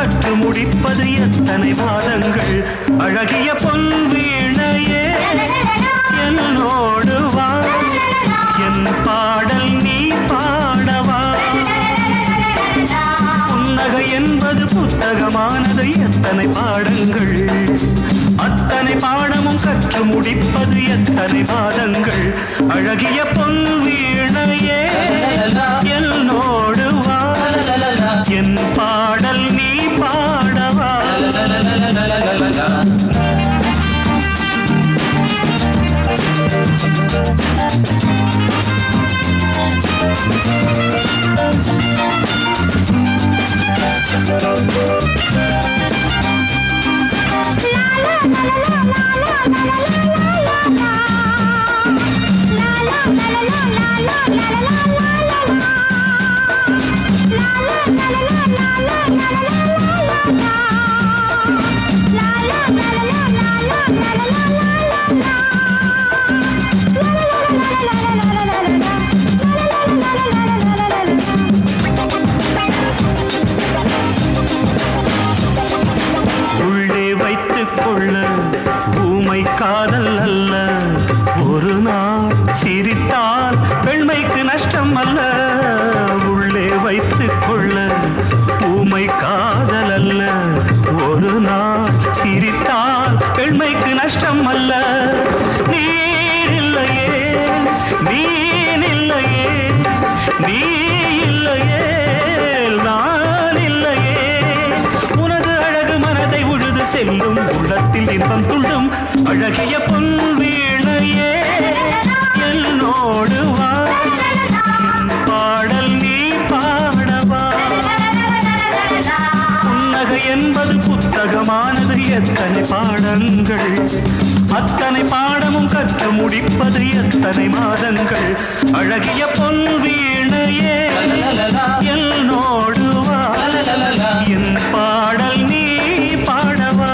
கற்று முடிப்பது எத்தனை மாதங்கள் அழகிய பொன் வீணையே என்னோடு வா என் பாடல் நீ பாடவா புன்னகை என்பது புத்தகமானது எத்தனை பாடங்கள் அத்தனை பாடமும் கற்று முடிப்பது எத்தனை மாதங்கள் அழகிய பொன் வீணையே என்னோடு வா என் பாடல் நீ பாடவா ஊமை காதல் அல்ல ஒரு நாள் சிரித்தால் பெண்மைக்கு நஷ்டம் அல்ல உள்ளே வைத்துக் கொள்ள ஊமை காதல் அல்ல ஒரு நாள் சிரித்தால் பெண்மைக்கு நஷ்டம் அல்ல நீர் இல்லையே நீன் இல்லையே நீ இல்லையே நான் இல்லையே உனது அழகு மனதை உழுது செல்லும் உள்ளத்தில் இன்பம் துள்ளும் அழகிய பொன் வீணையே என்னோடு வா பாடல் நீ பாடவா புன்னகை என்பது புத்தகமானது எத்தனை பாடங்கள் அத்தனை பாடமும் கற்று முடிப்பது எத்தனை மாதங்கள் அழகிய பொன் வீணையே என்னோடு வா என் பாடல் நீ பாடவா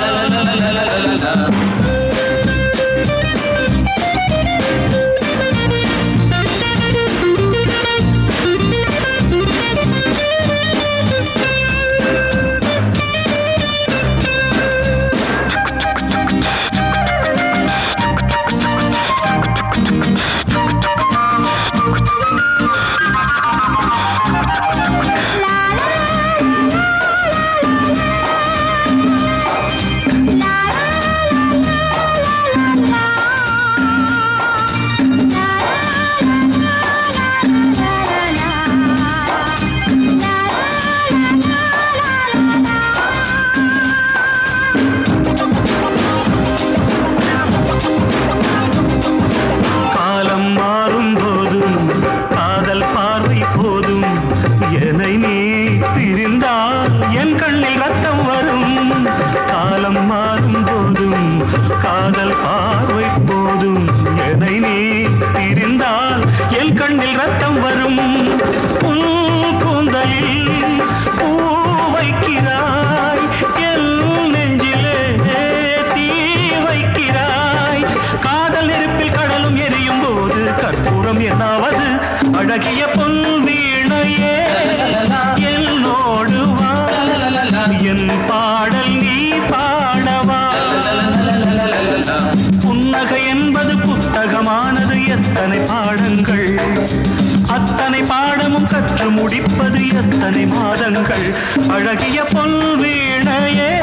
என் கண்ணில் ரத்தம் வரும் காலம் மாறும் போதும் காதல் பார்வை போதும் என்னை நீ பிரிந்தால் என் கண்ணில் ரத்தம் வரும் உன் கூந்தலில் பூ வைக்கிறாய் என் நெஞ்சிலே தீ வைக்கிறாய் காதல் நெருப்பில் கடலும் எரியும் போது கற்பூரம் என்னாவது அழகிய பொன் வீணையே என்னோடு வா என் பாடல் நீ பாடவா புன்னகை என்பது புத்தகமானது எத்தனை பாடங்கள் அத்தனை பாடமும் கற்று முடிப்பது எத்தனை மாதங்கள் அழகிய பொன் வீணையே